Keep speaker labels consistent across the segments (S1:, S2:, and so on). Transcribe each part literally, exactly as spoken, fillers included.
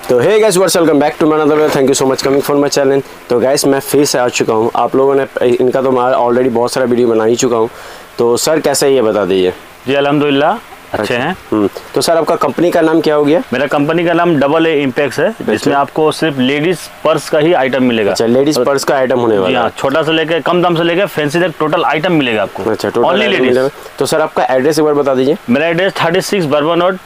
S1: तो hey guys what's welcome back to my another video. Thank you so much coming for my channel. तो guys मैं फिर से आ चुका हूँ। आप लोगों ने इनका तो मैं ऑलरेडी बहुत सारा वीडियो बना ही चुका हूँ। तो सर कैसा है ये बता दीजिए।
S2: जी अल्हम्दुलिल्लाह अच्छे हैं।
S1: तो सर आपका कंपनी का नाम क्या हो गया?
S2: मेरा कंपनी का नाम डबल ए इम्पैक्स है, जिसमें आपको सिर्फ लेडीज पर्स का ही आइटम मिलेगा।
S1: अच्छा, लेडीज पर्स का आइटम होने वाला है।
S2: छोटा से लेके कम दाम से लेके फैंसी तक टोटल आइटम मिलेगा आपको।
S1: अच्छा, टोटल लेडीज। तो सर आपका एड्रेस एक बार बता दीजिए।
S2: मेरा address thirty six Bourbon road,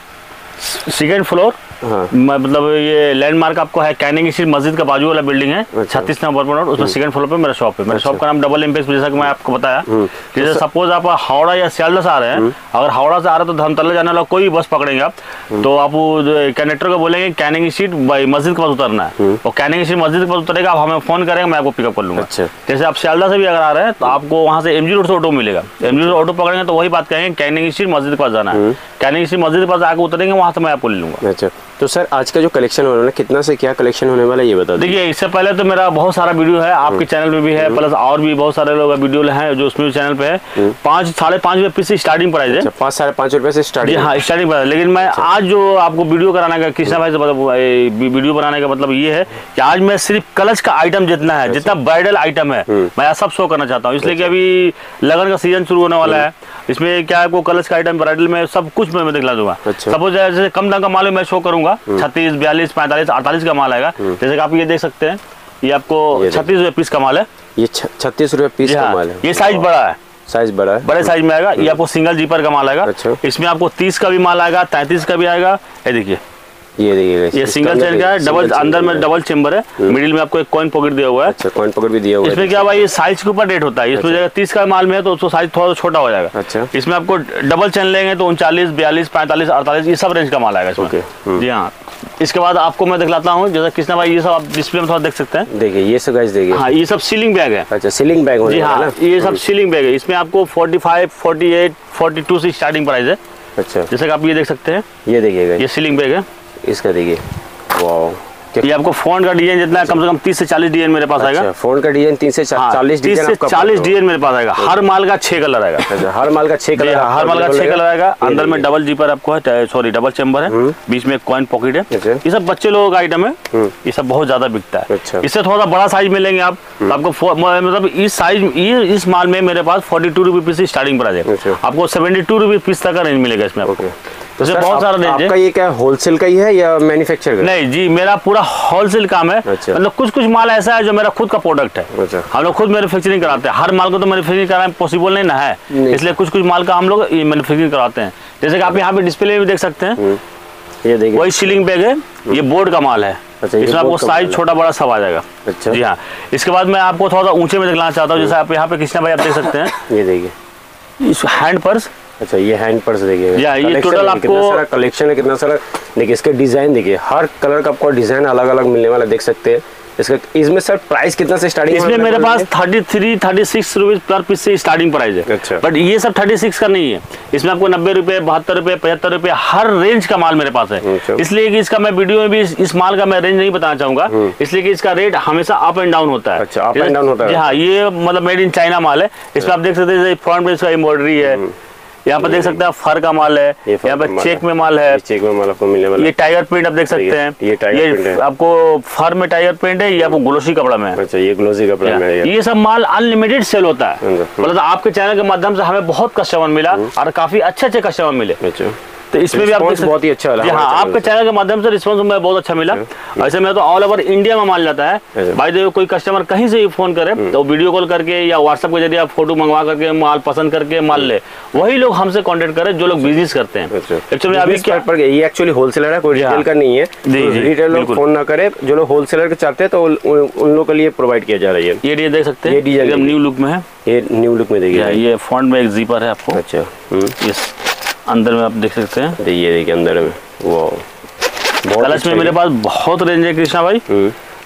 S2: second floor. हाँ। मतलब ये लैंडमार्क आपको है कैनिंग स्ट्रीट मस्जिद का बाजू वाला बिल्डिंग है। अच्छा। छत्तीस नंबर रोड, उसमें सेकंड फ्लोर पे मेरा शॉप है। मेरे शॉप का नाम डबल इम्पैक्स, जैसा कि मैं आपको बताया। जैसे सपोज आप हावड़ा या सियालदह से आ रहे हैं, अगर हावड़ा से आ रहे हैं तो धर्मतला जाने वाला कोई भी बस पकड़ेंगे आप, तो आप कंडक्टर को बोलेंगे कैनिंग स्ट्रीट मस्जिद के पास उतरना है, और कैनिंग स्ट्रीट मस्जिद के पास उतरेगा, आप हमें फोन करेंगे, मैं आपको पिकअप कर लूंगा। जैसे आप सियालदह से भी अगर आ रहे हैं तो आपको वहाँ से एमजी रोड से ऑटो मिलेगा। एमजी रोड ऑटो पकड़ेंगे तो वही बात कहेंगे कैनिंग स्ट्रीट मस्जिद के पास जाना है, कैनिंग स्ट्रीट मस्जिद के पास आकर उतरेंगे, वहाँ से मैं आपको ले लूंगा।
S1: अच्छा, तो सर आज का जो कलेक्शन होने वाला है, कितना से क्या कलेक्शन होने वाला है ये बता दीजिए।
S2: देखिए इससे पहले तो मेरा बहुत सारा वीडियो है, आपके चैनल पे भी है, प्लस और भी बहुत सारे लोग वीडियो हैं जो उसमें चैनल पे है। पाँच साढ़े पाँच रुपये पीस स्टार्टिंग प्राइस है।
S1: पाँच साढ़े पाँच रुपये से स्टार्टिंग।
S2: हाँ स्टार्टिंग प्राइस। लेकिन मैं आज जो आपको वीडियो कराने का कृष्णा भाई से वीडियो बनाने का मतलब ये है कि आज मैं सिर्फ कलश का आइटम जितना है, जितना ब्राइडल आइटम है, मैं सब शो करना चाहता हूँ। इसलिए कि अभी लगन का सीजन शुरू होने वाला है। इसमें क्या है, वो कलश का आइटम ब्राइडल में सब कुछ मैं दिखला दूंगा। सपोज जैसे कम दाम का माल मैं शो करूंगा, छत्तीस बयालीस पैंतालीस अड़तालीस का माल आएगा। जैसे कि आप ये देख सकते हैं, ये आपको छत्तीस रुपये पीस का माल है। ये
S1: छत्तीस रुपये पीस का माल है।
S2: ये साइज बड़ा है,
S1: साइज बड़ा है,
S2: बड़े साइज में आएगा। ये आपको सिंगल जीपर का माल आएगा। इसमें आपको तीस का भी माल आएगा, तैंतीस का भी आएगा। ये देखिए,
S1: ये देखिए,
S2: ये सिंगल चेन का है, डबल अंदर में डबल चेम्बर है, मिडिल में आपको एक कॉइन पॉकेट दिया हुआ है।
S1: अच्छा, कॉइन पॉकेट भी दिया हुआ है।
S2: इसमें क्या भाई, ये साइज के ऊपर रेट होता है। इसमें जगह तीस का माल में है तो उसको साइज थोड़ा छोटा हो जाएगा। अच्छा, इसमें आपको डबल चेन लेंगे तो उनचालीस बयालीस पैंतालीस अड़तालीस ये सब रेंज का माल आएगा इसमें। जी हाँ। इसके बाद आपको मैं दिखलाता हूँ, जैसा कृष्णा भाई ये सब आप डिस्प्ले में थोड़ा देख सकते हैं। देखिए ये सब गाइस देखिए। हाँ ये सब सीलिंग बैग है।
S1: अच्छा, सीलिंग बैग
S2: जी हाँ, ये सब सीलिंग बैग है। इसमें आपको forty five forty eight forty two से स्टार्टिंग प्राइस है। अच्छा, जैसे कि आप ये देख सकते हैं, ये देखिएगा, ये सीलिंग बैग है।
S1: इसका देखिए, वाओ,
S2: ये आपको फोन का डिजाइन जितना है, कम से कम तीस से चालीस डिजाइन मेरे पास आएगा।
S1: अच्छा, फोन का डिजाइन तीस से चालीस
S2: तीस से चालीस डिजाइन मेरे पास आएगा। हर माल का छह कलर आएगा।
S1: अच्छा, हर माल का छह कलर,
S2: हर माल का छह कलर आएगा। अंदर में डबल जीपर आपको है, सॉरी डबल चेम्बर है, बीच में कॉइन पॉकेट है। ये सब बच्चे लोगों का आइटम है, ये सब बहुत ज्यादा बिकता है। इससे थोड़ा बड़ा साइज में लेंगे आप तो आपको मतलब इस साइज इस माल में मेरे पास forty two rupee piece starting price है। आपको सेवेंटी टू रुपी पीस तक का रेंज मिलेगा इसमें आपको। तो सर बहुत सारा रेंज है।
S1: आपका ये क्या होलसेल का ही है या मैन्युफैक्चर का?
S2: नहीं जी, मेरा पूरा होलसेल काम है। अच्छा। मतलब कुछ कुछ माल ऐसा है जो मेरा खुद का प्रोडक्ट है। अच्छा। हम लोग खुद मैन्युफैक्चरिंग कराते हैं। हर माल को तो मैन्युफैक्चरिंग कराना पॉसिबल नहीं ना है, इसलिए कुछ कुछ माल का हम लोग मैन्युफैक्चरिंग कराते हैं। जैसे कि आप यहाँ पे डिस्प्ले में भी देख सकते हैं, ये देखिए, वही सीलिंग बैग है, ये बोर्ड का माल है। अच्छा, इसमें आपको साइज छोटा बड़ा सब आ जाएगा। अच्छा। जी हाँ। इसके बाद मैं आपको थोड़ा सा ऊंचे में दिखलाना चाहता हूँ। जैसे आप यहाँ पे कृष्णा भाई आप देख सकते हैं, ये देखिए, इस हैंड पर्स।
S1: अच्छा, ये हैंड पर्स देखिए,
S2: ये टोटल आपको
S1: कितना सारा कलेक्शन है, कितना सारा। देखिए इसके डिजाइन देखिए, हर कलर का आपको डिजाइन अलग अलग मिलने वाला देख सकते हैं। इसका इसमें सर प्राइस कितना से स्टार्टिंग?
S2: इसमें मेरे पास thirty three thirty six rupees per piece से स्टार्टिंग प्राइस है। अच्छा। बट ये सब थर्टी सिक्स का नहीं है, इसमें आपको नब्बे रुपए बहत्तर रुपए पचहत्तर रुपए हर रेंज का माल मेरे पास है। अच्छा। इसलिए कि इसका मैं वीडियो में भी इस, इस माल का मैं रेंज नहीं बताना चाहूंगा, इसलिए कि इसका रेट हमेशा अप एंड डाउन होता है।
S1: अच्छा, अप एंड डाउन होता है।
S2: हाँ, ये मतलब मेड इन चाइना माल है। इसमें आप देख सकते हैं फ्रंट पे इसका एम्ब्रॉयडरी है। यहाँ पर देख सकते हैं फर का माल है, यहाँ पर चेक में माल है,
S1: चेक में माल आपको मिलने वाला।
S2: ये टाइगर प्रिंट आप देख सकते हैं,
S1: ये टाइगर प्रिंट है।
S2: आपको फर में टाइगर प्रिंट है, ये आपको ग्लोसी कपड़ा में है।
S1: अच्छा, ये ग्लोसी कपड़ा में है।
S2: ये सब माल अनलिमिटेड सेल होता है। मतलब आपके चैनल के माध्यम से हमें बहुत कस्टमर मिला और काफी अच्छे अच्छे कस्टमर मिले। अच्छा, तो इसमें भी आप
S1: बहुत ही अच्छा लगा।
S2: हाँ, आपके चैनल के माध्यम से रिस्पांस हमें बहुत अच्छा मिला। ऐसे में तो ऑल ओवर इंडिया में माल जाता है। भाई देखो, कोई कस्टमर कहीं से भी फोन करे तो वीडियो कॉल करके या व्हाट्सएप के जरिए आप फोटो मंगवा करके माल पसंद करके माल ले, वही लोग हमसे कांटेक्ट करें जो लोग बिजनेस करते हैं। एक्चुअली अभी क्या पर
S1: ये एक्चुअली होलसेलर है, कोई रिटेल का नहीं है। रिटेल लोग फोन ना करे, जो लोग होलसेलर के चाहते हैं तो उन लोगों के लिए प्रोवाइड किया जा रहा है।
S2: ये देख सकते हैं, ये एकदम न्यू लुक में है। ये न्यू लुक में देखिए, ये फ्रंट में एक जीपर है आपको। अच्छा, इस अंदर में आप देख सकते हैं, ये देखिए अंदर में। वो कलश में मेरे पास बहुत रेंज है कृष्णा भाई,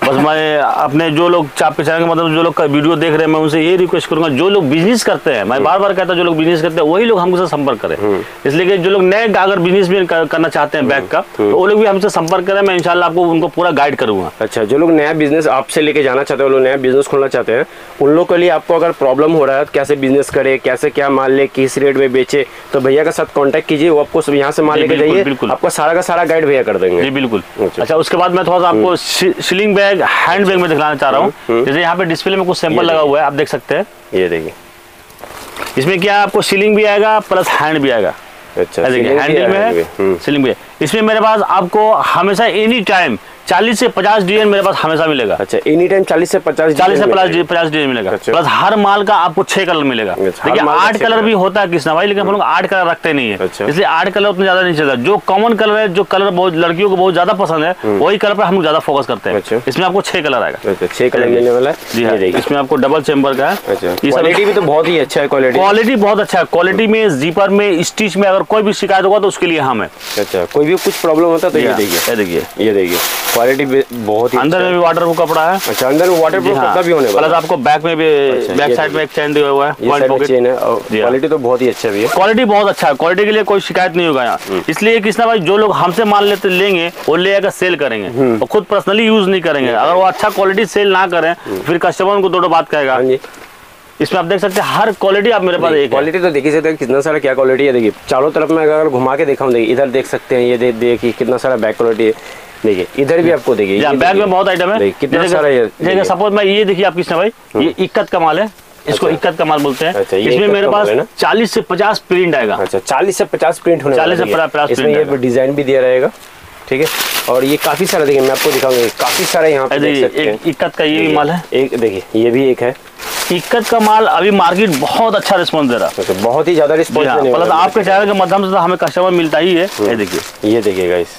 S2: बस मैं अपने जो लोग आपके चैनल के मतलब जो लोग वीडियो देख रहे हैं मैं उनसे ये रिक्वेस्ट करूंगा, जो लोग बिजनेस करते हैं, मैं बार बार कहता हूँ जो लोग बिजनेस करते हैं वही लोग हमसे संपर्क करें। इसलिए कि जो लोग नए अगर बिजनेस भी करना चाहते हैं बैग का तो वो लोग भी हमसे संपर्क करें, मैं इंशाल्लाह आपको उनको पूरा गाइड करूंगा।
S1: अच्छा, जो लोग नया बिजनेस आपसे लेके जाना चाहते हैं, वो लोग नया बिजनेस खोलना चाहते हैं, उन लोग के लिए आपको अगर प्रॉब्लम हो रहा है कैसे बिजनेस करे, कैसे क्या माल ले, किस रेट में बेचे, तो भैया के साथ कांटेक्ट कीजिए, वो आपको यहाँ से माल लेके जाइए, आपको सारा का सारा गाइड भैया कर देंगे।
S2: जी बिल्कुल। अच्छा, उसके बाद मैं थोड़ा सा आपको सीलिंग बैग, हैंड बैग में दिखाना चाह रहा हूँ। जैसे यहाँ पे डिस्प्ले में कुछ सैंपल लगा हुआ है, आप देख सकते हैं। ये देखिए, इसमें क्या आपको सीलिंग भी आएगा प्लस हैंड भी आएगा। अच्छा, देखिए हैंडल में है, सीलिंग भी है। इसमें मेरे पास आपको हमेशा एनी टाइम चालीस से पचास डीएन मेरे पास हमेशा मिलेगा।
S1: अच्छा, एनी टाइम चालीस से पचास
S2: चालीस से पचास डीएन मिलेगा। अच्छा। प्लस हर माल का आपको छह कलर मिलेगा। देखिए आठ कलर भी होता है कृष्णा भाई, लेकिन हम लोग आठ कलर रखते नहीं है। अच्छा। इसलिए आठ कलर उतना ज्यादा नहीं चलता। जो कॉमन कलर है, जो कलर बहुत लड़कियों को बहुत ज्यादा पसंद है, वही कलर पर हम लोग ज्यादा फोकस करते हैं। इसमें आपको छह कलर आएगा। छह कलर मिलने वाला है। जी हाँ, इसमें आपको डबल चेम्बर का है।
S1: क्वालिटी भी तो बहुत ही अच्छा है। क्वालिटी
S2: क्वालिटी बहुत अच्छा है। क्वालिटी में, जीपर में, स्टिच में अगर कोई भी शिकायत होगा तो उसके लिए हम है।
S1: अच्छा, कोई भी कुछ प्रॉब्लम होता तो ये देखिए,
S2: देखिए ये देखिए
S1: क्वालिटी बहुत ही
S2: अंदर में भी वाटर प्रूफ कपड़ा है।
S1: अच्छा, अंदर में वाटर प्रूफ कपड़ा भी होने वाला है।
S2: प्लस आपको बैक में भी, बैक साइड में एक चेन दिया हुआ है,
S1: चेन है। क्वालिटी तो बहुत ही अच्छा भी है।
S2: क्वालिटी बहुत अच्छा है। क्वालिटी के लिए कोई शिकायत नहीं होगा यहाँ। इसलिए कृष्णा भाई जो लोग हमसे माल लेते लेंगे वो ले आकर सेल करेंगे और खुद पर्सनली यूज नहीं करेंगे। अगर वो अच्छा क्वालिटी सेल ना करें फिर कस्टमर को दो बात कहेगा। इसमें आप देख सकते हैं हर क्वालिटी आप मेरे पास एक
S1: क्वालिटी तो देखिए सकते हैं कितना सारा क्या क्वालिटी है। देखिए चारों तरफ में अगर घुमा के दिखाऊं, देखिए इधर देख सकते हैं, ये देखिए कितना सारा बैक क्वालिटी है। देखिए इधर भी आपको देखिए
S2: बैग में बहुत आइटम है,
S1: कितना सारा।
S2: जैसे सपोज मैं ये देखिए आप कृष्णा भाई, ये इक्कत का माल है, इसको इक्कत का माल बोलते हैं। अच्छा, इसमें मेरे पास चालीस से पचास प्रिंट आएगा।
S1: अच्छा, चालीस से पचास प्रिंट होने
S2: चालीस से पचास
S1: इसमें ये डिजाइन भी दिया रहेगा। ठीक है, और ये काफी सारा देखिए मैं आपको दिखाऊंगा, काफी सारा यहाँ पे देख सकते हैं।
S2: इक्कत का ये भी माल है।
S1: एक देखिए ये भी एक है
S2: इक्कत का माल। अभी मार्केट बहुत अच्छा रिस्पॉन्स दे रहा है,
S1: तो बहुत ही ज्यादा रिस्पॉन्स देने वाला है।
S2: प्लस आपके चैनल के माध्यम से तो हमें कस्टमर मिलता ही है। ये देखिए,
S1: ये देखिए गाइस,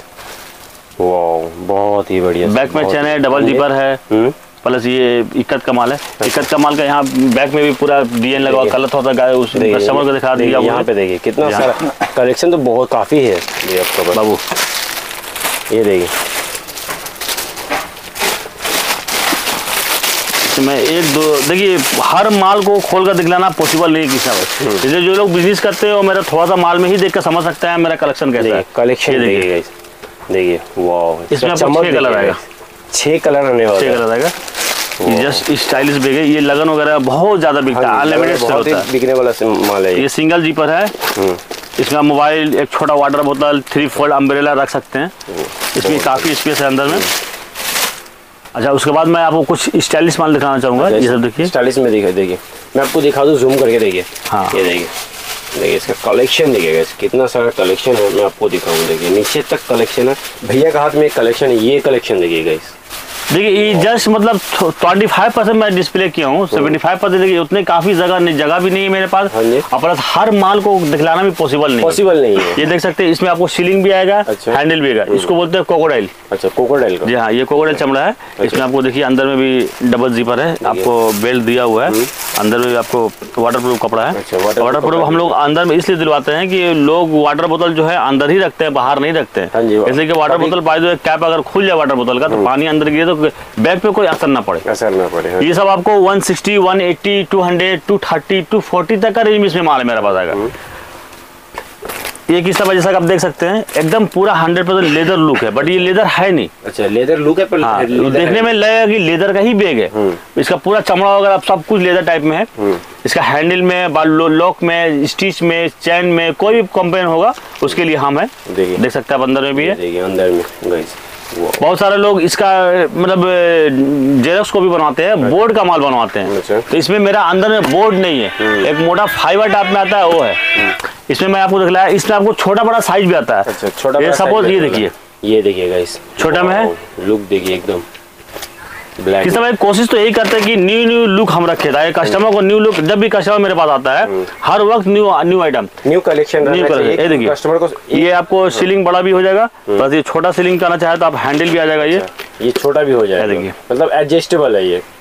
S1: वाओ बहुत ही बढ़िया।
S2: बैक में चेन है, डबल जिपर है, प्लस ये इक्कत का माल है। इक्कत का माल का यहाँ बैक में भी पूरा डीएन लगा हुआ, कलर थोड़ा उस कस्टमर को दिखा दिया।
S1: यहाँ पे देखिए कितना सारा कलेक्शन तो बहुत काफी है ये आपका
S2: बाबू।
S1: ये देखिए
S2: मैं एक दो देखिए हर माल को खोल कर दिखलाना पॉसिबल नहीं है किसी भाई। इसलिए जो लोग बिजनेस करते हैं वो मेरा थोड़ा सा माल में ही देख कर समझ सकते हैं मेरा कलेक्शन कैसा है।
S1: कलेक्शन देखिए देखिए, वाह
S2: इसमें छह कलर आएगा।
S1: छह कलर आने वाला
S2: छह कलर आएगा। जस्ट स्टाइलिश बैग है। ये लगन वगैरह बहुत ज्यादा बिकता है, अनलिमिटेड सेल होता है,
S1: बिकने वाला माल है।
S2: ये सिंगल जीपर है। इसमें मोबाइल, एक छोटा वाटर बोतल, थ्री फोल्ड अम्ब्रेला रख सकते हैं। इसमें काफी स्पेस है अंदर में। अच्छा, उसके बाद मैं आपको कुछ स्टाइलिश माल दिखाना चाहूंगा। ये सब देखिए
S1: स्टाइलिश में देखिए, देखिए मैं आपको दिखा दूं जूम करके। देखिए हाँ, ये देखिए देखिए इसका कलेक्शन देखिएगा, कितना सारा कलेक्शन है। मैं आपको दिखाऊं, देखिए नीचे तक कलेक्शन है। भैया का हाथ में एक कलेक्शन है, ये कलेक्शन देखिएगा। इस
S2: देखिए ये जस्ट मतलब पच्चीस परसेंट मैं डिस्प्ले किया हूँ, पचहत्तर परसेंट देखिए उतने काफी जगह नहीं, जगह भी नहीं है मेरे पास। और प्लस हर माल को दिखलाना भी पॉसिबल नहीं
S1: पॉसिबल नहीं है।
S2: ये देख सकते हैं, इसमें आपको सीलिंग भी आएगा। अच्छा। हैंडल भी आएगा। इसको बोलते हैं क्रोकोडाइल।
S1: अच्छा, क्रोकोडाइल का।
S2: जी हाँ, ये क्रोकोडाइल चमड़ा है। अच्छा। इसमें आपको देखिए अंदर में भी डबल जीपर है, आपको बेल्ट दिया हुआ है, अंदर में भी आपको वाटर प्रूफ कपड़ा है। अच्छा, वाटर प्रूफ हम लोग अंदर में इसलिए दिलवाते हैं कि लोग वाटर बोतल जो है अंदर ही रखते हैं, बाहर नहीं रखते हैं। इसलिए कि वाटर बोतल पाए तो कैप अगर खुल जाए वाटर बोतल का तो पानी अंदर गिरे तो बैग पे कोई असर ना पड़े।
S1: असर ना पड़े। हाँ।
S2: ये सब आपको एक सौ साठ, एक सौ अस्सी, दो सौ, दो सौ तीस, दो सौ चालीस तक का रेंज में इसमें माल है मेरे पास आएगा। ये किस तरह जैसा आप देख सकते हैं एकदम पूरा हंड्रेड परसेंट लेदर लुक है, बट ये लेदर है नहीं।
S1: अच्छा, लेदर लुक है पर
S2: हाँ, देखने में लगेगा कि लेदर का ही बैग है। इसका पूरा चमड़ा वगैरह सब कुछ लेदर टाइप में है। इसका हैंडल में, लॉक में, स्टिच में, चैन में कोई भी कंप्लेन होगा उसके लिए हम है। देख सकते हैं आप अंदर में भी है।
S1: अंदर में गाइस
S2: बहुत सारे लोग इसका मतलब जेरॉक्स को भी बनवाते हैं, बोर्ड का माल बनवाते हैं। अच्छा। तो इसमें मेरा अंदर में बोर्ड नहीं है, एक मोटा फाइबर टाइप में आता है वो है। इसमें मैं आपको दिखलाया, इसमें आपको छोटा बड़ा साइज भी आता है। अच्छा, छोटा बड़ा सपोज ये देखिए,
S1: ये देखिए गाइस
S2: छोटा में है,
S1: लुक देखिए एकदम ब्लैक।
S2: किस तरह कोशिश तो यही करते हैं कि न्यू न्यू लुक हम रखे ताकि कस्टमर को न्यू लुक, जब भी कस्टमर मेरे पास आता है हर वक्त new new item,
S1: new collection
S2: new collection. ये देखिए कस्टमर को ये आपको सीलिंग बड़ा भी हो जाएगा, प्लस ये छोटा सीलिंग करना चाहे तो आप हैंडल भी आ जाएगा। ये
S1: ये छोटा भी हो जाएगा, देखिए मतलब एडजस्टेबल है ये।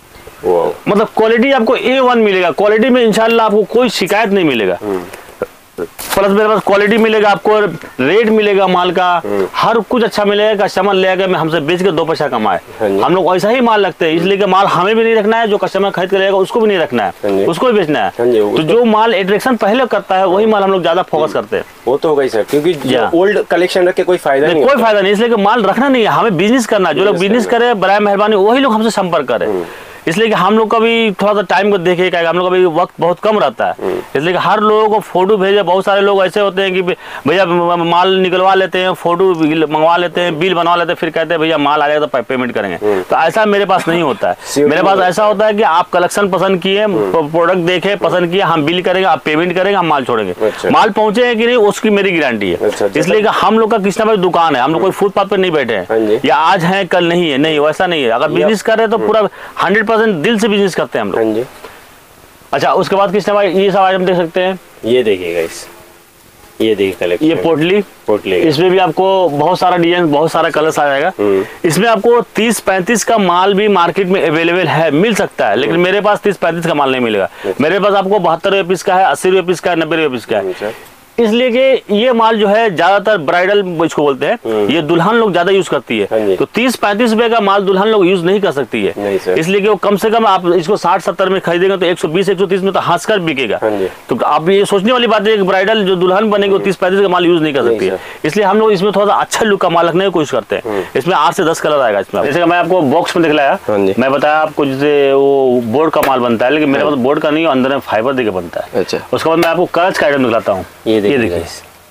S1: मतलब
S2: क्वालिटी आपको ए वन मिलेगा, क्वालिटी में इंशाल्लाह आपको कोई शिकायत नहीं मिलेगा। प्लस मेरे पास क्वालिटी मिलेगा, आपको रेट मिलेगा माल का, हर कुछ अच्छा मिलेगा। कस्टमर ले आकर मैं हमसे बेच के दो पैसा कमाए। हम लोग ऐसा ही माल रखते हैं, इसलिए कि माल हमें भी नहीं रखना है, जो कस्टमर खरीद कर लेगा उसको भी नहीं रखना है, उसको भी बेचना है। तो जो माल अट्रैक्शन पहले करता है वही माल हम लोग ज्यादा फोकस करते हैं।
S1: वो तो होगा ही सर, क्योंकि ओल्ड कलेक्शन रख के कोई फायदा नहीं,
S2: कोई फायदा नहीं। इसलिए कि माल रखना नहीं है, हमें बिजनेस करना है। जो लोग बिजनेस करे बराए मेहरबानी वही लोग हमसे संपर्क करें। इसलिए कि हम लोग का भी थोड़ा सा टाइम को देखे, क्या हम लोग का भी वक्त बहुत कम रहता है, इसलिए कि हर लोगों को फोटो भेजे। बहुत सारे लोग ऐसे होते हैं कि भैया माल निकलवा लेते हैं, फोटो मंगवा लेते हैं, बिल बनवा लेते हैं, फिर कहते हैं भैया माल आ जाएगा तो पेमेंट करेंगे। तो ऐसा मेरे पास नहीं होता है। मेरे पास ऐसा होता है कि आप कलेक्शन पसंद किए, प्रोडक्ट देखे, पसंद किया, हम बिल करेंगे, आप पेमेंट करेंगे, हम माल छोड़ेंगे। माल पहुंचे हैं कि नहीं उसकी मेरी गारंटी है। इसलिए कि हम लोग का किसी ना दुकान है, हम लोग कोई फुटपाथ पर नहीं बैठे हैं या आज है कल नहीं है, नहीं वैसा नहीं है। अगर बिजनेस कर रहे हैं तो पूरा हंड्रेड परसेंट दिल से बिजनेस करते हैं हम लोग।
S1: जी।
S2: अच्छा, उसके बाद किस भाई ये सब आइटम देख सकते हैं।
S1: ये देखिएगा, इस ये देखिए कलेक्शन,
S2: ये पोटली
S1: पोटली
S2: इसमें भी आपको बहुत सारा डिजाइन, बहुत सारा कलर्स आ जाएगा। इसमें आपको तीस पैंतीस का माल भी मार्केट में अवेलेबल है, मिल सकता है, लेकिन मेरे पास तीस पैंतीस का माल नहीं मिलेगा। मेरे पास आपको बहत्तर रुपये पीस का है, अस्सी रुपये पीस का है, नब्बे रुपये पीस का है। इसलिए कि ये माल जो है ज्यादातर ब्राइडल इसको बोलते हैं, ये दुल्हन लोग ज्यादा यूज करती है। तो तीस पैंतीस रुपए का माल दुल्हन लोग यूज नहीं कर सकती है, इसलिए कि वो कम से कम आप इसको साठ सत्तर में खरीदेंगे तो एक सौ बीस एक सौ तीस में तो हंसकर बिकेगा। तो आप ये सोचने वाली बात है कि ब्राइडल जो दुल्हन बनेगी वो तीस पैंतीस का माल यूज नहीं कर सकती है। इसलिए हम लोग इसमें थोड़ा सा अच्छा लुक का माल रखने की कोशिश करते हैं। इसमें आठ से दस कलर आएगा इसमें। जैसे मैं आपको बॉक्स में दिखलाया, मैं बताया आपको जैसे वो बोर्ड का माल बनता है, लेकिन मेरे पास बोर्ड का नहीं, अंदर में फाइबर देके बनता है। उसके बाद मैं आपको कलच का आइटम दिखलाता हूँ।
S1: ये देखिए,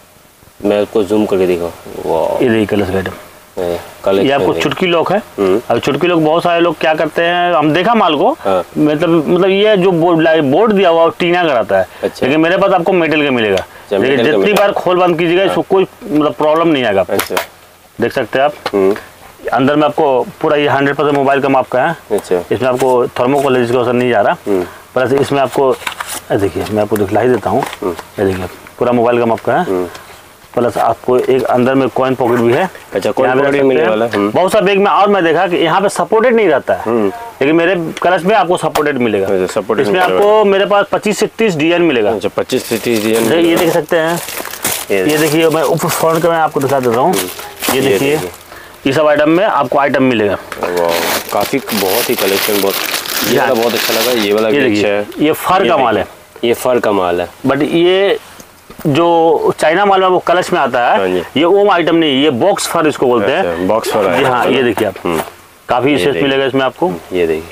S1: मैं आपको जूम करके दिखाऊं,
S2: ये देखिए कलर आइटम। ये आपको चुटकी लॉक है। अब चुटकी लॉक बहुत सारे लोग क्या करते हैं, हम देखा माल को, मतलब मतलब ये जो बोर्ड दिया हुआ टीना का रहता है। अच्छा। लेकिन मेरे पास आपको मेटल का मिलेगा, लेकिन जितनी बार खोल बंद कीजिएगा इसको कोई मतलब प्रॉब्लम नहीं आएगा। अच्छा। देख सकते हैं आप, अंदर में आपको पूरा ये हंड्रेड परसेंट मोबाइल का माप का है। अच्छा। इसमें आपको थर्मोकोल का असर नहीं जा रहा, प्लस इसमें आपको देखिए मैं आपको दिखला ही देता हूँ। ये देखिए पूरा मोबाइल का माप का है, प्लस आपको एक अंदर में कॉइन पॉकेट भी है। अच्छा, कॉइन पॉकेट मिलने वाला है बहुत सा बैग में। और मैं देखा कि यहाँ पे सपोर्टेड नहीं रहता है, लेकिन मेरे कलश में आपको सपोर्टेड मिलेगा। सपोर्टेड इसमें आपको मेरे पास पच्चीस से तीस डिजाइन मिलेगा। अच्छा, पच्चीस से तीस डिजाइन ये देख सकते हैं। ये देखिए मैं ऊपर फ्रंट का मैं आपको दिखा देता हूँ। ये देखिए ये सब आइटम में आपको आइटम मिलेगा।
S1: काफी बहुत ही कलेक्शन, बहुत ये बहुत अच्छा लगा। ये वाला
S2: ये देखिए, ये फर का माल है,
S1: ये फर का माल है।
S2: बट ये जो चाइना माल में वो कलश में आता है, ये ओम आइटम नहीं, ये बॉक्स फर इसको बोलते हैं।
S1: बॉक्स फर है।
S2: हाँ, ये देखिए आप, काफी स्पेस मिलेगा इसमें आपको।
S1: ये देखिए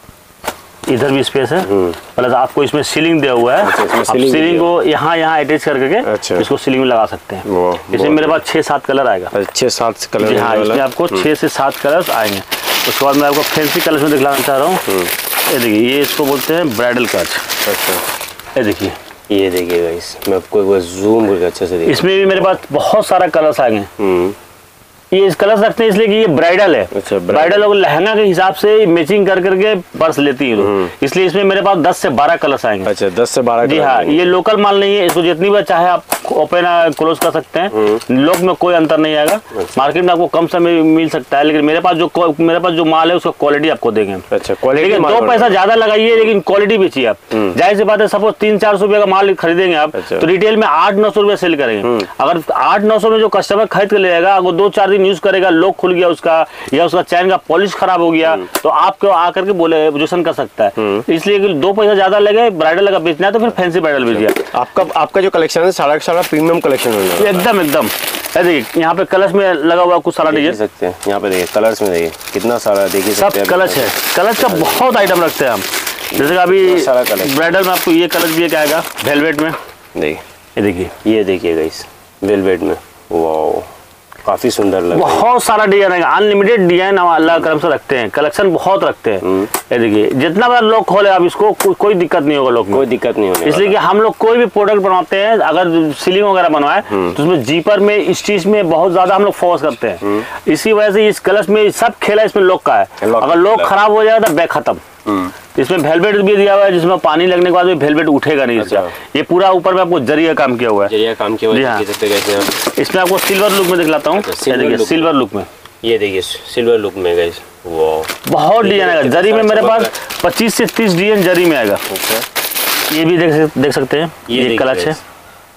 S2: इधर भी स्पेस है, प्लस आपको इसमें सीलिंग दिया हुआ है। अच्छा, सीलिंग को यहाँ यहाँ अटैच करके अच्छा। इसको सीलिंग में लगा सकते हैं। इसमें मेरे पास छह सात कलर आएगा।
S1: छह सात कलर,
S2: हाँ इसमें आपको छह से सात कलर आएंगे। उसके बाद मैं आपको फैंसी कलर में दिखलाना चाह रहा हूँ। ये देखिए, ये इसको बोलते हैं ब्राइडल कच। अच्छा, ये देखिए,
S1: ये देखिएगा, इस मैं आपको एक बार जूम करके अच्छे से देखिए।
S2: इसमें भी मेरे पास बहुत सारा कलर्स आ गए। ये इस कलर्स रखते हैं इसलिए कि ये ब्राइडल है। अच्छा, ब्राइडल और लहंगा के हिसाब से मैचिंग कर करके पर्स लेती है, इसलिए इसमें मेरे पास दस से बारह कलर्स आएंगे। अच्छा, दस से बारह। जी हाँ, ये लोकल माल नहीं है, इसको जितनी बार चाहे आप ओपन क्लोज कर सकते हैं, लोक में कोई अंतर नहीं आएगा। मार्केट में आपको कम समय मिल सकता है, लेकिन मेरे पास जो मेरे पास जो माल है उसका क्वालिटी आपको देंगे। अच्छा, क्वालिटी दो पैसा ज्यादा लगाइए, लेकिन क्वालिटी बेचिए आप। जाहिर सी बात है, सपोज तीन चार सौ रुपये का माल खरीदेंगे आप, तो रिटेल में आठ नौ सौ रुपये सेल करेंगे। अगर आठ नौ सौ में जो कस्टमर खरीद कर ले जाएगा, अगर दो चार दिन यूज करेगा, लोक खुल गया उसका या उसका चैन का पॉलिश खराब हो गया, तो आपको आकर के बोले एब्जॉर्शन कर सकता है। इसलिए कि दो पैसा ज्यादा लगे, ब्राइडल लगा बेचना है तो फिर फैंसी ब्राइडल बेचिए। आपका आपका जो कलेक्शन है सारा सारा प्रीमियम कलेक्शन है, एकदम एकदम। देखिए यहाँ पे कलश में लगा हुआ कुछ सारा डिजाइन सकते हैं। यहाँ पे देखिए कलर्स में देखिए कितना सारा, देखिए सब कलश है। कलश का बहुत आइटम रखते हैं हम। जैसे कि अभी ब्राइडल में आपको ये कलश भी एक आएगा वेलवेट में। देखिए ये देखिए, ये देखिएगा इस वेलवेट में, वाओ काफी सुंदर लग रहा है। बहुत सारा डिजाइन है, अनलिमिटेड डिजाइन हम अल्लाह करम से रखते हैं, कलेक्शन बहुत रखते हैं। ये देखिए जितना बार लोग खोले आप इसको, को, कोई दिक्कत नहीं होगा लोग, कोई दिक्कत नहीं होगी। इसलिए कि हम लोग कोई भी प्रोडक्ट बनाते हैं, अगर सीलिंग वगैरह बनवाए तो उसमें जीपर में स्टिच में बहुत ज्यादा हम लोग फोकस करते हैं। इसी वजह से इस कलश में सब खेला इसमें लोग का है। अगर लोग खराब हो जाएगा तो बैग खत्म। इसमें वेलवेट भी दिया हुआ है, जिसमें पानी लगने के बाद भी वेलवेट उठेगा नहीं। अच्छा। ये पूरा ऊपर में आपको जरिया काम किया हुआ है, जरिया काम किया हुआ है। हाँ। इसमें आपको सिल्वर लुक में दिखलाता हूँ। देखिए सिल्वर लुक में, ये देखिए सिल्वर लुक में गाइस, वाह बहुत डिजाइन आएगा। जरी में मेरे पास पच्चीस से तीस डिजाइन जरी में आएगा। ये भी देख देख सकते हैं, ये कलच है।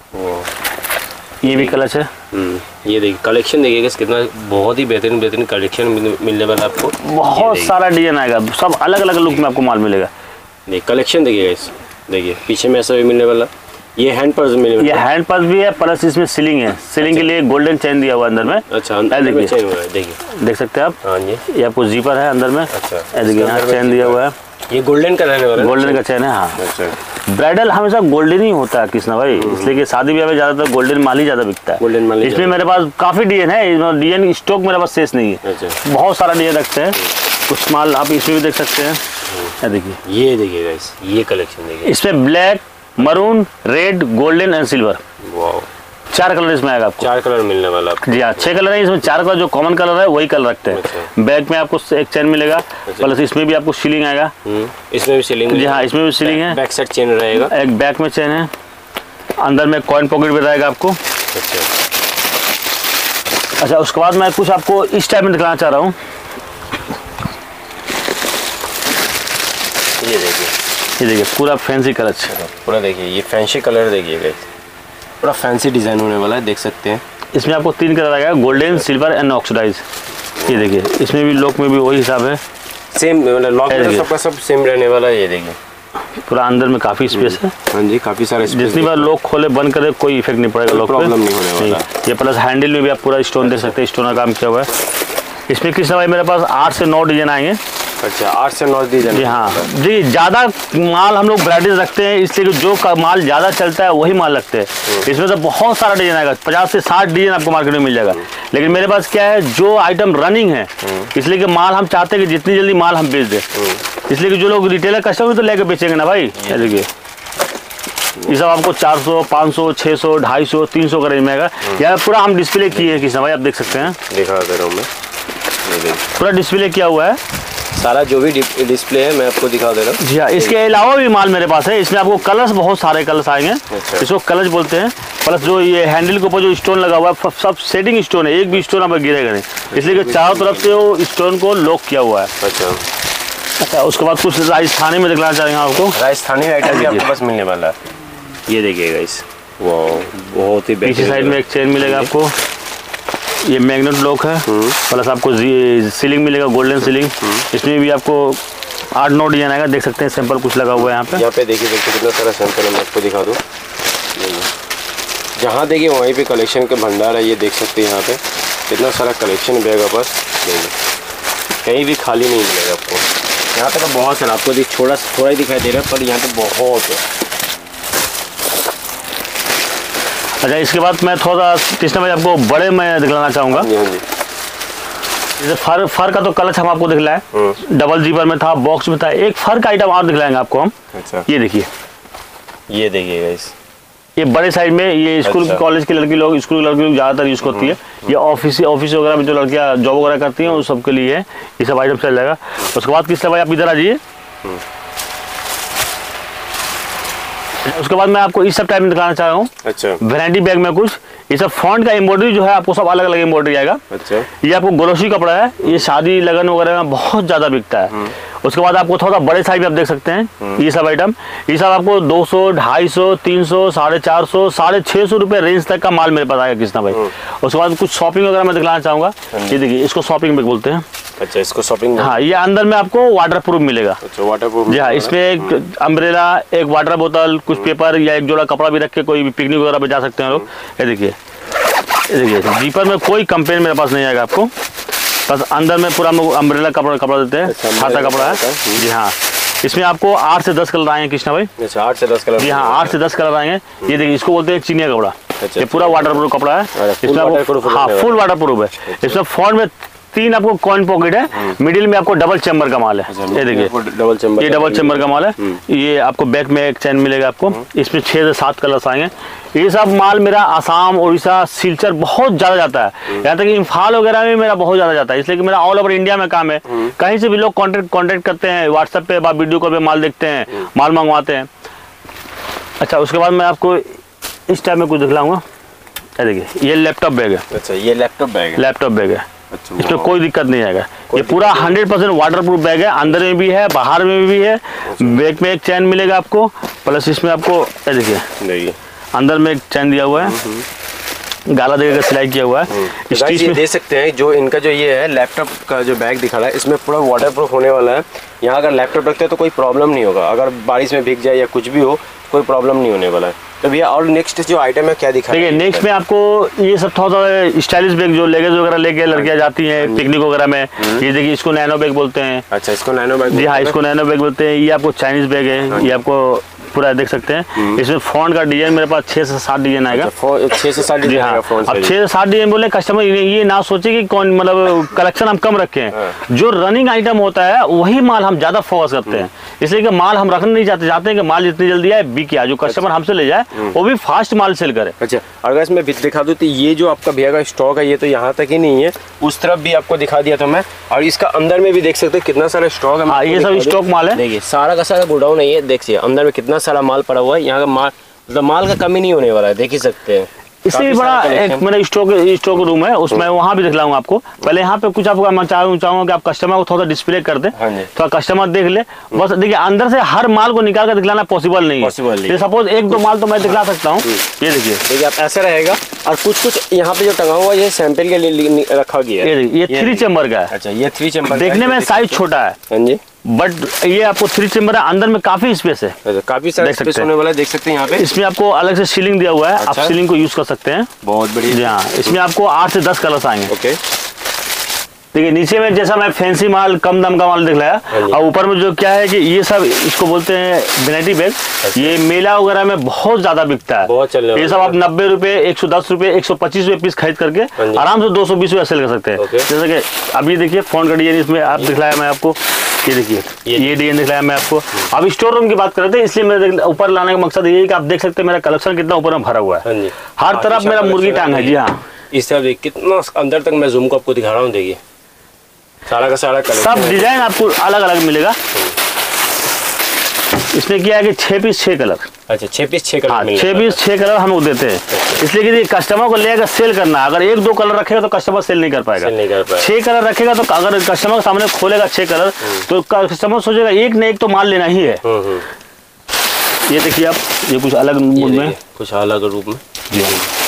S2: ये भी क्लच है।
S1: ये देखिए कलेक्शन देखिएगा कितना बहुत ही बेहतरीन बेहतरीन कलेक्शन मिलने वाला है आपको।
S2: बहुत सारा डिजाइन आएगा, सब अलग अलग लुक में आपको माल मिलेगा।
S1: देखिए कलेक्शन देखिएगा इस, देखिए पीछे में ऐसा भी मिलने वाला। ये हैंड पर्स मिलने वाला,
S2: ये हैंड पर्स भी है, प्लस इसमें सीलिंग है। सीलिंग के लिए गोल्डन चेन दिया हुआ अंदर में।
S1: अच्छा, अंदर में चेन हुआ है, देखिए देख सकते हैं आप। हाँ जी,
S2: ये आपको जीपर है अंदर में।
S1: अच्छा,
S2: देखिए यहाँ चेन दिया हुआ है,
S1: ये गोल्डन का रहने वाला है।
S2: गोल्डन का चेन है। हाँ,
S1: अच्छा।
S2: ब्राइडल हमेशा गोल्डन ही होता है कृष्णा भाई, इसलिए कि शादी ब्याह में ज्यादातर गोल्डन माल ही ज्यादा बिकता है।
S1: गोल्डन माल।
S2: इसमें मेरे पास काफी डिजाइन है, डिजाइन स्टॉक मेरे पास शेष नहीं है।
S1: अच्छा।
S2: बहुत सारा डिजाइन रखते हैं, कुछ माल आप इसमें भी देख सकते हैं। देखिए
S1: ये देखिए गाइस, ये कलेक्शन देखिए,
S2: इसमें black, maroon, red, golden and silver,
S1: wow,
S2: चार कलर इसमें आएगा आपको।
S1: चार कलर मिलने वाला आपको।
S2: जी हाँ, छह कलर है इसमें, चार कलर जो कॉमन कलर है वही कलर रखते हैं।
S1: अच्छा।
S2: बैक में आपको एक चेन मिलेगा। अच्छा। प्लस इसमें भी आपको सीलिंग आएगा।
S1: इसमें भी सीलिंग। जी
S2: हाँ, इसमें भी सीलिंग है।
S1: बैक साइड चेन रहेगा,
S2: एक बैक में चेन है, अंदर में कॉइन पॉकेट भी रहेगा आपको।
S1: अच्छा।
S2: अच्छा, उसके बाद मैं कुछ आपको इस टाइप में दिखाना चाह रहा हूँ।
S1: ये देखिए,
S2: ये देखिए पूरा फैंसी कलर,
S1: पूरा देखिए ये फैंसी कलर देखिएगा, पूरा फैंसी डिजाइन होने वाला है, देख सकते हैं।
S2: इसमें आपको तीन कलर आएगा, गोल्डन, सिल्वर एंड ऑक्सीडाइज। ये देखिए इसमें भी लॉक में भी वही हिसाब है,
S1: सेम मतलब लॉक में सबका सब सेम रहने वाला है। ये देखिए
S2: पूरा अंदर में काफी स्पेस है।
S1: हाँ जी, काफी सारे स्पेस।
S2: जितनी बार लॉक खोले बंद करे कोई इफेक्ट नहीं पड़ेगा, लॉक
S1: प्रॉब्लम नहीं होने वाला।
S2: ये प्लस हैंडल में भी आप पूरा स्टोन देख सकते हैं, स्टोन का काम किया हुआ है। इसमें कृष्णा भाई मेरे पास आठ से नौ डिजाइन आएंगे।
S1: अच्छा, आठ से नौ डिजाइन।
S2: जी हाँ जी, ज़्यादा माल हम लोग वैराइटीज रखते हैं, इसलिए कि जो का माल ज़्यादा चलता है वही माल रखते हैं। इसमें तो बहुत सारा डिजाइन आएगा, पचास से साठ डिजाइन आपको मार्केट में मिल जाएगा। लेकिन मेरे पास क्या है, जो आइटम रनिंग है, इसलिए कि माल हम चाहते हैं कि जितनी जल्दी माल हम बेच दें, इसलिए कि जो लोग रिटेलर कस्टमर तो लेकर बेचेंगे ना भाई। देखिए ये सब आपको चार सौ, पाँच सौ, छः सौ, ढाई सौ, तीन सौ का रेंज में आएगा। यार पूरा हम डिस्प्ले किए हैं किसान भाई, आप देख सकते हैं,
S1: दिखा दे रहा हूँ मैं,
S2: पूरा डिस्प्ले किया हुआ है
S1: सारा जो भी डिस्प्ले है मैं आपको दिखा दे रहा हूँ।
S2: जी हाँ, इसके अलावा भी माल मेरे पास है। इसमें आपको कलर्स, बहुत सारे कलर्स आएंगे।
S1: अच्छा।
S2: इसको कलर्स बोलते हैं। प्लस जो ये हैंडल के ऊपर जो स्टोन लगा हुआ है, सब सेटिंग स्टोन है, एक भी स्टोन आप गिरेगा नहीं, इसलिए कि चारों तरफ से वो स्टोन को लॉक किया हुआ है।
S1: अच्छा।
S2: अच्छा, उसके बाद कुछ राजस्थानी में दिखलाना चाहेंगे आपको।
S1: राजस्थानी आइटम भी आपके पास मिलने वाला है, ये देखिएगा इस, वो बहुत ही
S2: पीछे साइड में एक चेन मिलेगा आपको, ये मैग्नेट लॉक है। प्लस आपको सीलिंग मिलेगा, गोल्डन सीलिंग। इसमें भी आपको आठ नौ डिजाइन आएगा, देख सकते हैं सैंपल कुछ लगा हुआ है यहाँ पे।
S1: यहाँ पे देखिए देखिए कितना सारा सैंपल है, मैं आपको दिखा दूँ। जहाँ देखिए वहीं पे कलेक्शन के भंडार है, ये देख सकते हैं यहाँ पे कितना सारा कलेक्शन बैग पास, कहीं भी खाली नहीं मिलेगा आपको। यहाँ पे तो बहुत सारा आपको दिख थोड़ा थोड़ा ही दिखाई दे रहा है, पर यहाँ पे बहुत है।
S2: अच्छा, इसके बाद मैं थोड़ा कृष्णा भाई आपको बड़े में दिखलाना चाहूँगा। जैसे फर फर का तो कलच हम आपको दिखलाए, डबल जीपर में था, बॉक्स में था। एक फर का आइटम और दिखलाएंगे आपको हम।
S1: अच्छा।
S2: ये देखिए,
S1: ये देखिएगा इस,
S2: ये बड़े साइज में, ये स्कूल
S1: अच्छा।
S2: कॉलेज की लड़की लोग, स्कूल की लड़की लोग ज़्यादातर यूज़ करती है। ये ऑफिस ऑफिस वगैरह में जो लड़कियाँ जॉब वगैरह करती हैं उस सब के लिए ये सब आइटम चल जाएगा। उसके बाद कृष्णा भाई आप इधर आ जाइए। उसके बाद मैं आपको इस सब टाइप में दिखाना चाह रहा हूँ।
S1: अच्छा।
S2: वैरायटी बैग में कुछ ये सब फॉन्ट का एम्ब्रॉयडरी जो है आपको सब अलग अलग एम्ब्रॉयडरी आएगा।
S1: अच्छा।
S2: ये आपको ग्लोसी कपड़ा है, ये शादी लगन वगैरह में बहुत ज़्यादा बिकता है। उसके बाद आपको थोड़ा बड़े साइज में आप देख सकते हैं ये सब आइटम, ये सब आपको दो सौ, ढाई सौ, तीन सौ, साढ़े चार सौ, साढ़े छः सौ रुपये रेंज तक का माल मेरे पास आएगा कृष्णा भाई। उसके बाद कुछ शॉपिंग वगैरह मैं दिखलाना चाहूँगा। ये देखिए, इसको शॉपिंग बैग बोलते हैं।
S1: अच्छा, इसको शॉपिंग।
S2: हाँ, ये अंदर में आपको वाटर प्रूफ मिलेगा।
S1: अच्छा, वाटर प्रूफ।
S2: जी हाँ, इसमें एक अम्ब्रेला, एक वाटर बोतल, कुछ पेपर या एक जोड़ा कपड़ा भी रख के कोई भी पिकनिक वगैरह पे जा सकते हैं लोग। ये देखिए, ये देखिए जीपर में कोई कंप्लेन मेरे पास नहीं आएगा आपको। बस अंदर में पूरा अम्ब्रेला कपड़ा कपड़ा देते हैं, छाता कपड़ा है। जी हाँ, इसमें आपको आठ से दस कलर आएंगे कृष्णा भाई।
S1: अच्छा, आठ से दस कलर। जी
S2: हाँ, आठ से दस कलर आएंगे। ये देखिए, इसको बोलते हैं चिनिया कपड़ा। ये पूरा वाटर प्रूफ कपड़ा है। इसमें हाँ फुल वाटर प्रूफ है। इसमें फ्रंट में तीन आपको कॉइन पॉकेट है, मिडिल में आपको डबल चैम्बर का माल है। ये देखिए,
S1: डबल चैम्बर,
S2: ये डबल चैम्बर का माल है। ये आपको बैक में एक चैन मिलेगा आपको। इसमें छह से सात कलर्स आएंगे। ये सब माल मेरा आसाम, उड़ीसा, सिलचर बहुत ज़्यादा जाता है। यहाँ तक कि इम्फाल वगैरह में मेरा बहुत ज़्यादा जाता है, इसलिए कि मेरा ऑल ओवर इंडिया में काम है। कहीं से भी लोग कॉन्टेक्ट कॉन्टेक्ट करते हैं, व्हाट्सएप पे या वीडियो कॉल पे माल देखते हैं, माल मंगवाते हैं। अच्छा, उसके बाद मैं आपको इस टाइप में कुछ दिखलाऊंगा। देखिए, ये लैपटॉप बैग है।
S1: अच्छा, ये लैपटॉप बैग है।
S2: लैपटॉप बैग है।
S1: अच्छा,
S2: इसमें कोई दिक्कत नहीं आएगा। ये पूरा hundred percent water proof bag है, अंदर में भी है, बाहर में भी है। बैग में एक चैन मिलेगा आपको, प्लस इसमें आपको देखिए अंदर में एक चैन दिया हुआ है, गाला देकर सिलाई किया हुआ है।
S1: स्टिच में दे सकते हैं। जो इनका जो ये है लैपटॉप का जो बैग दिखा रहा है, इसमें पूरा वाटर प्रूफ होने वाला है। यहाँ अगर लैपटॉप रखते हैं तो कोई प्रॉब्लम नहीं होगा, अगर बारिश में भीग जाए या कुछ भी हो कोई प्रॉब्लम नहीं होने वाला है। तो भैया और नेक्स्ट जो आइटम है क्या दिखा?
S2: देखिए नेक्स्ट में आपको ये सब थोड़ा स्टाइलिश बैग जो लेगेज वगैरह लेके लड़कियां जाती हैं पिकनिक वगैरह में, ये देखिए इसको नैनो बैग बोलते हैं।
S1: अच्छा, इसको नैनो बैग?
S2: जी हाँ, इसको नैनो बैग बोलते हैं। ये आपको चाइनीज बैग है, ये आपको पूरा देख सकते हैं। इसमें फॉन्ट का डिजाइन मेरे पास छह से सात डिजाइन आएगा।
S1: छह से सात डिजाइन आएगा फॉन्ट।
S2: अब छह से सात डिजाइन बोले कस्टमर ये ना सोचे कि कौन मतलब कलेक्शन हम कम रखे हैं। जो रनिंग आइटम होता है वही माल हम ज्यादा फोकस करते हैं, इसलिए कि माल हम रखना नहीं चाहते चाहते हैं कि माल जितनी जल्दी आए बिक आए, जो कस्टमर हमसे ले जाए वो भी फास्ट माल सेल करे।
S1: अच्छा, अगर इसमें दिखा दूं तो ये जो आपका भैया का स्टॉक है ये तो यहाँ तक ही नहीं है, उस तरफ भी आपको दिखा दिया था मैं। और इसका अंदर में भी देख सकते हैं कितना सारा स्टॉक है।
S2: ये सब स्टॉक माल है।
S1: देखिए सारा का सारा गोडाउन है ये, देखिए अंदर में कितना सारा माल पड़ा हुआ है। यहाँ का माल मतलब माल का कमी नहीं होने वाला है, देख ही सकते हैं।
S2: इसलिए बड़ा एक मेरा स्टॉक स्टॉक रूम है, उसमें वहाँ भी दिखलाऊंगा आपको। पहले यहाँ पे कुछ आपको मैं चाहूँगा कि आप कस्टमर को थोड़ा डिस्प्ले कर दे, थोड़ा कस्टमर देख ले। बस देखिए अंदर से हर माल को निकाल कर दिखलाना पॉसिबल नहीं है। सपोज एक दो माल तो मैं दिखला सकता हूँ। ये देखिए देखिए आप ऐसा रहेगा, और कुछ कुछ यहाँ पे जो टंगा हुआ है ये सैंपल के लिए रखा गया है। ये थ्री चेम्बर का है।
S1: अच्छा, ये थ्री चेम्बर
S2: देखने में साइज छोटा है।
S1: हाँ जी,
S2: बट ये आपको थ्री चेम्बर है, अंदर में काफी स्पेस है।
S1: अच्छा, काफी सारा स्पेस होने वाला है, देख सकते हैं यहाँ पे।
S2: इसमें आपको अलग से सीलिंग दिया हुआ है। अच्छा? आप सीलिंग को यूज कर सकते हैं।
S1: बहुत बढ़िया।
S2: हाँ, इसमें आपको आठ से दस कलर्स आएंगे।
S1: ओके।
S2: देखिए नीचे में जैसा मैं फैंसी माल कम दाम का माल दिखलाया, और ऊपर में जो क्या है कि ये सब इसको बोलते हैं वैनिटी बैग। ये मेला वगैरह में बहुत ज्यादा बिकता है,
S1: बहुत चल रहा है।
S2: ये सब आप नब्बे रुपए एक सौ दस रुपए एक सौ पच्चीस रुपए पीस खरीद करके आराम से दो सौ बीस रुपए सेल कर सकते हैं। जैसे कि अभी देखिए फोन का डिजाइन इसमें आप दिखलाया मैं आपको, ये देखिए ये डिजाइन दिखलाया मैं आपको। अब स्टोर रूम की बात कर रहे थे, इसलिए मेरे ऊपर लाने का मकसद ये है कि आप देख सकते हैं मेरा कलेक्शन कितना ऊपर में भरा हुआ है। हर तरफ मेरा मुर्गी टांग है। जी हाँ,
S1: इस तरफ कितना अंदर तक मैं जूम को आपको दिखा रहा हूँ। देखिए सारा का सारा
S2: सब डिजाइन आपको अलग अलग मिलेगा। इसमें क्या है कि छह पीस छह कलर।
S1: अच्छा, छह पीस छह कलर।
S2: हाँ, छह पीस छह कलर हम लोग देते हैं, इसलिए कि कस्टमर को लेकर सेल करना। अगर एक दो कलर रखेगा तो कस्टमर सेल नहीं कर पाएगा। छह कलर रखेगा तो अगर कस्टमर के सामने खोलेगा छह कलर तो कस्टमर सोचेगा एक न एक तो माल लेना ही है। ये देखिए आप, ये कुछ अलग मूड में,
S1: कुछ अलग रूप में। जी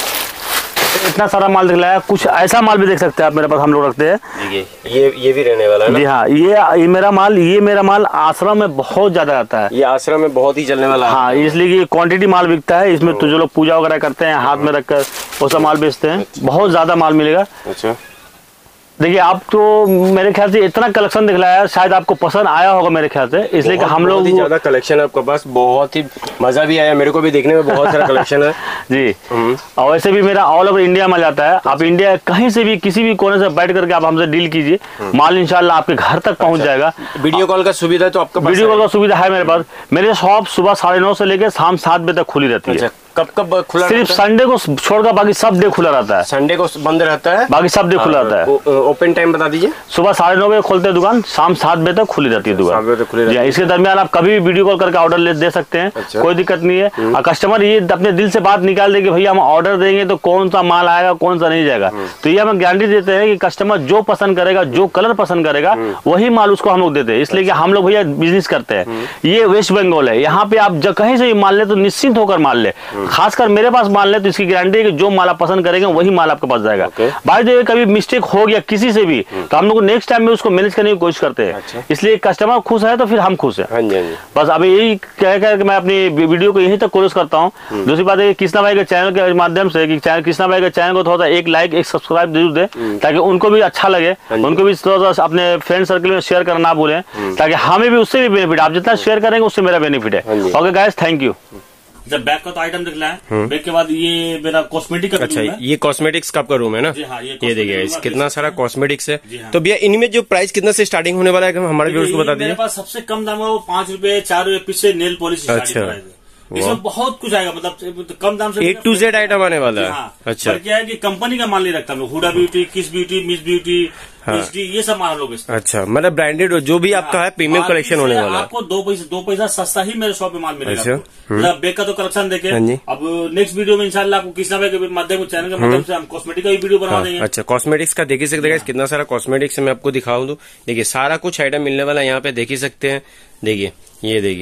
S2: इतना सारा माल दिखलाया। कुछ ऐसा माल भी देख सकते हैं आप, मेरे पास हम लोग रखते हैं।
S1: ये ये भी रहने वाला है ना?
S2: जी हाँ, ये ये मेरा माल ये मेरा माल आश्रम में बहुत ज्यादा आता है।
S1: ये आश्रम में बहुत ही चलने वाला है।
S2: हाँ, इसलिए कि क्वांटिटी माल बिकता है इसमें। तो जो लोग पूजा वगैरह करते हैं हाथ में रखकर वो सब माल बेचते हैं, बहुत ज्यादा माल मिलेगा।
S1: अच्छा,
S2: देखिए आप तो मेरे ख्याल से इतना कलेक्शन दिखलाया, शायद आपको पसंद आया होगा मेरे ख्याल से, इसलिए कि हम लोग
S1: ज्यादा कलेक्शन है आपके पास, बहुत ही मजा भी आया मेरे को भी देखने में, बहुत सारा कलेक्शन है। जी,
S2: और वैसे भी मेरा ऑल ओवर इंडिया में जाता है। आप इंडिया कहीं से भी किसी भी कोने से बैठ करके आप हमसे डील कीजिए, माल इंशाल्लाह आपके घर तक पहुंच जाएगा।
S1: वीडियो कॉल का सुविधा तो आपका
S2: वीडियो कॉल का सुविधा है मेरे पास। मेरे शॉप सुबह साढ़े नौ से लेकर शाम सात बजे तक खुली रहती है।
S1: कब कब खुला?
S2: सिर्फ संडे को छोड़कर बाकी सब डे खुला रहता है।
S1: संडे को बंद रहता है,
S2: बाकी सब डे खुला रहता है।
S1: ओपन टाइम बता दीजिए।
S2: सुबह साढ़े नौ बजे खोलते हैं दुकान, शाम सात बजे तक खुली रहती है दुकान। इसके दरमियान आप कभी भी वीडियो कॉल करके ऑर्डर ले दे सकते हैं। अच्छा। कोई दिक्कत नहीं है। और कस्टमर ये अपने दिल से बात निकाल दे कि भैया हम ऑर्डर देंगे तो कौन सा माल आएगा कौन सा नहीं जाएगा, तो ये हम गारंटी देते हैं कि कस्टमर जो पसंद करेगा, जो कलर पसंद करेगा वही माल उसको हम लोग देते हैं। इसलिए कि हम लोग भैया बिजनेस करते हैं। ये वेस्ट बंगाल है, यहाँ पे आप कहीं से भी माल ले तो निश्चिंत होकर माल ले। खासकर मेरे पास माल ले तो इसकी गारंटी है कि जो माल आप पसंद करेंगे वही माल आपके पास जाएगा। भाई जो कभी मिस्टेक हो गया किसी से भी तो हम लोग नेक्स्ट टाइम में उसको मैनेज करने की कोशिश करते हैं। अच्छा। इसलिए कस्टमर खुश है तो फिर हम खुश हैं। हाँ जी, हाँ जी। बस अभी यही कह कर के मैं अपनी वीडियो को यहीं तक क्लोज करता हूँ। दूसरी बात है कृष्णा भाई के चैनल के माध्यम से कि कृष्णा भाई के चैनल को थोड़ा एक लाइक एक सब्सक्राइब जरूर दे, ताकि उनको भी अच्छा लगे, उनको भी थोड़ा सा अपने फ्रेंड सर्कल में शेयर करना ना भूलें, ताकि हमें भी उससे भी बेनिफिट। आप जितना शेयर करेंगे उससे मेरा बेनिफिट है। Okay guys, thank you. जब बैग का तो आइटम दिखलाया, बैग के बाद ये मेरा कॉस्मेटिक का
S1: अच्छा
S2: रूम है।
S1: ये कॉस्मेटिक्स का आपका रूम है ना?
S2: जी हाँ, ये,
S1: ये देखिए कितना सारा कॉस्मेटिक्स है। हाँ। तो भैया इनमें जो प्राइस कितना से स्टार्टिंग होने वाला है हमारे व्यूअर्स को बता दीजिए।
S2: मेरे पास सबसे कम दाम है वो पांच रुपए चार रुपए पीस से नेल पॉलिश। अच्छा, इसमें बहुत कुछ आएगा, मतलब कम दाम से
S1: ए टू जेड आइटम आने वाला है।
S2: हाँ।
S1: अच्छा,
S2: क्या है कि कंपनी का माल नहीं रखता मैं, Huda Beauty, Kiss Beauty, Miss Beauty, हाँ। ये सब माल लोग। अच्छा,
S1: मतलब ब्रांडेड जो भी आपका है प्रीमियम कलेक्शन होने वाला है।
S2: आपको दो पैसा दो पैसा सस्ता ही मेरे शॉप में माल मिलेगा। अच्छा, मतलब बैग का तो कलेक्शन देखे। अब नेक्स्ट वीडियो में इंशाल्लाह आपको कृष्णा भाई के माध्यम चैनल के माध्यम से हम कॉस्मेटिक का ही वीडियो बना देंगे।
S1: अच्छा, कॉस्मेटिक्स का देख ही सकते हैं कितना सारा कॉस्मेटिक्स मैं आपको दिखाऊं। तो देखिए सारा कुछ आइटम मिलने वाला है यहाँ पे, देख ही सकते हैं। देखिए ये देखिए,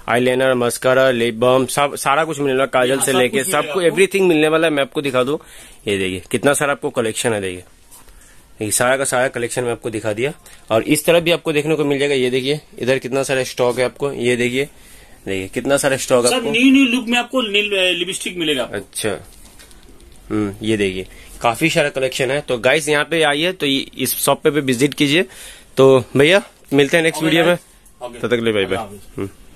S1: आईलाइनर, मस्कारा, लिप बाम, सब सारा कुछ मिलने वाला, काजल से लेके सब कुछ एवरीथिंग मिलने वाला है। मैं आपको दिखा दूं, ये देखिए कितना सारा आपको कलेक्शन है। देखिए ये सारा का सारा कलेक्शन मैं आपको दिखा दिया। और इस तरफ भी आपको देखने को मिल जाएगा। ये देखिए इधर कितना सारा स्टॉक है आपको, ये देखिए देखिए कितना सारा स्टॉक है आपको।
S2: न्यू न्यू लुक में आपको लिपस्टिक मिलेगा।
S1: अच्छा, हम्म ये देखिए काफी सारा कलेक्शन है। तो गाइस यहाँ पे आइए, तो इस शॉप पे, पे विजिट कीजिए। तो भैया मिलते हैं नेक्स्ट वीडियो में, तब तक ले बाय बाय।